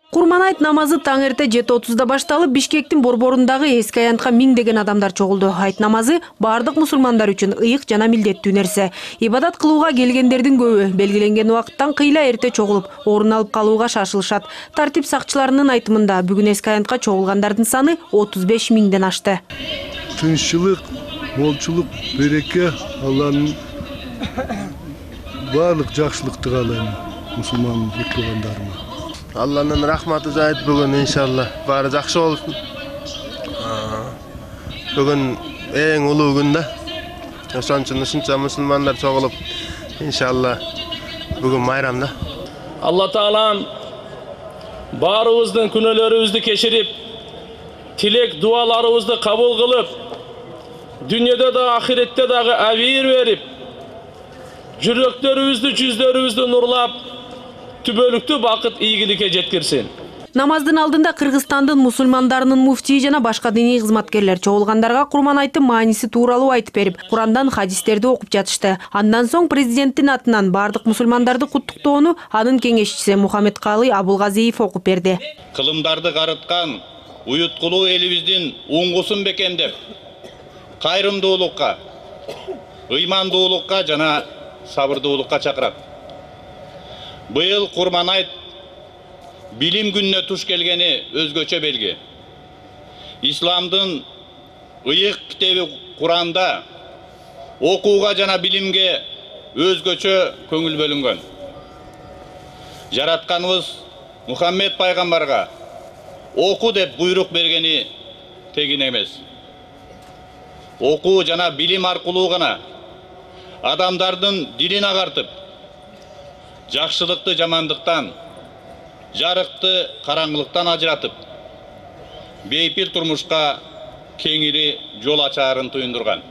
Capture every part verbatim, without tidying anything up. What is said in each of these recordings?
Курман айт намазы таң эрте жети отузда башталып, Бишкектин борборундагы эски аянтка миңдеген адамдар чогулду. Айт намазы бардык мусулмандар үчүн ыйык жана милдеттүү нерсе. Ибадат кылууга келгендердин көбү белгиленген убакыттан кыйла эрте чогулуп, орун алып калууга шашылышат. Тартип сакчыларынын айтымында бүгүн эски аянтка чогулгандардын саны отуз беш миңден ашты. Тынччылык, молчулук, береке Алланын барлык жакшылыкты каалайм мусулман туугандарыма. Алланын рахматы жайт бүгін иншалла бары жакшы болсын. Бүгін эң улуу күн да. Ошон үчүн ушунча мусулмандар чогулуп иншалла бүгүн майрам да. Алла Таалам баарыбыздын күнөөлөрүбүздү кечирип, тилек дуаларыбызды кабыл кылып, дүйнөдө да ахиретте дагы абийир берип, жүрөктөрүбүздү, жүздөрүбүздү нурлап, түбөлүктүү бакыт ийгиликке жеткирсин. Намаздын алдында Кыргызстандын мусулмандарынын муфтии жана башка диний кызматкерлер чогулгандарга Курман айттын мааниси тууралуу айтып берип, Курандан хадистерди окуп жатышты. Андан соң президенттин атынан бардык мусулмандарды куттуктоону анын кеңешчиси Мухаммедкалый Абулгазиев окуп берди. Кылымдарды карыткан уюткулуу элибиздин уңгусун бекемдеп, кайрымдуулукка, ыймандуулукка жана сабырдуулукка чакырат. Быйыл Курман айт билим күнүнө туш келгени өзгөчө белги. Исламдын ыйык китеби Куранда окууга жана билимге өзгөчө көңүл бөлүнгөн. Жаратканыбыз Мухаммед пайгамбарга окуу деп буйрук бергени тегин эмес. Окуу жана билим аркылуу гана адамдардын дилин агартып, жакшылыкты жамандыктан, жарыкты караңгылыктан ажыратып, бейпил турмушка кеңири жол ачаарын туюндурган.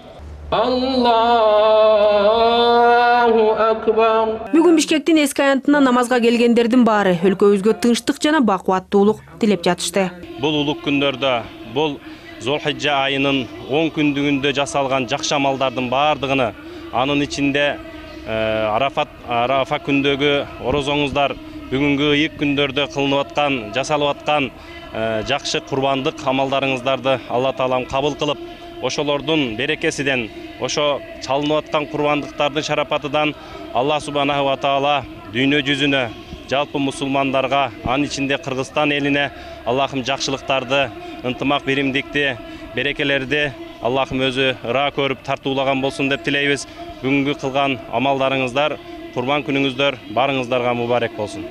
Аллаху акбар. Бүгүн Бишкектин эски аянтына намазга келгендердин баары өлкөбүзгө тынчтык жана бакубаттуулук тилеп жатышты. Бул улук күндөрдө, бул Зулхижжа айынын он күндүгүндө жасалган жакшы амалдардын баардыгыны, анын ичинде Арафат Арафа күндөгү орозоңуздар, бүгүнгү ыйык күндөрдө кылынып аткан, жасалып аткан жакшы курбандык амалдарыңыздарды Алла Таалам кабыл кылып, ошолордун берекесиден, ошо чалынып аткан курбандыктардын шарапатыдан Алла Субханаху ва Таала дүйнө жүзүнө, жалпы мусулмандарга, анын ичинде Кыргызстан элине Аллахым жакшылыктарды, ынтымак биримдикти, берекелерди Аллахым өзү ыра көрүп тартуулаган болсун деп тилейбиз. Бүгүнкү кылган амалдарыңыздар, Курбан күнүңүздөр барыңыздарга мубарек болсун.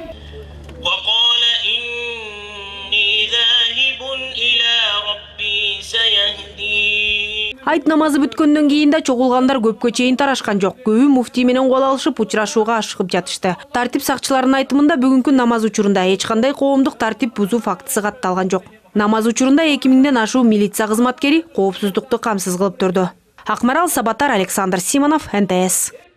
Айт намазы бүткөндөн кийин да чогулгандар көпкө чейин тарашкан жок. Көбү муфтий менен кол алышып, учурашууга ашыгып жатышты. Тартип сакчыларынын айтымында бүгүнкү намаз учурунда эч кандай коомдук тартип бузуу фактысы катталган жок. Намаз учурунда эки миңден ашуу милиция кызматкери коопсуздукту камсыз кылып турду. Акмарал Сабатар, Александр Симонов, эн тэ эс.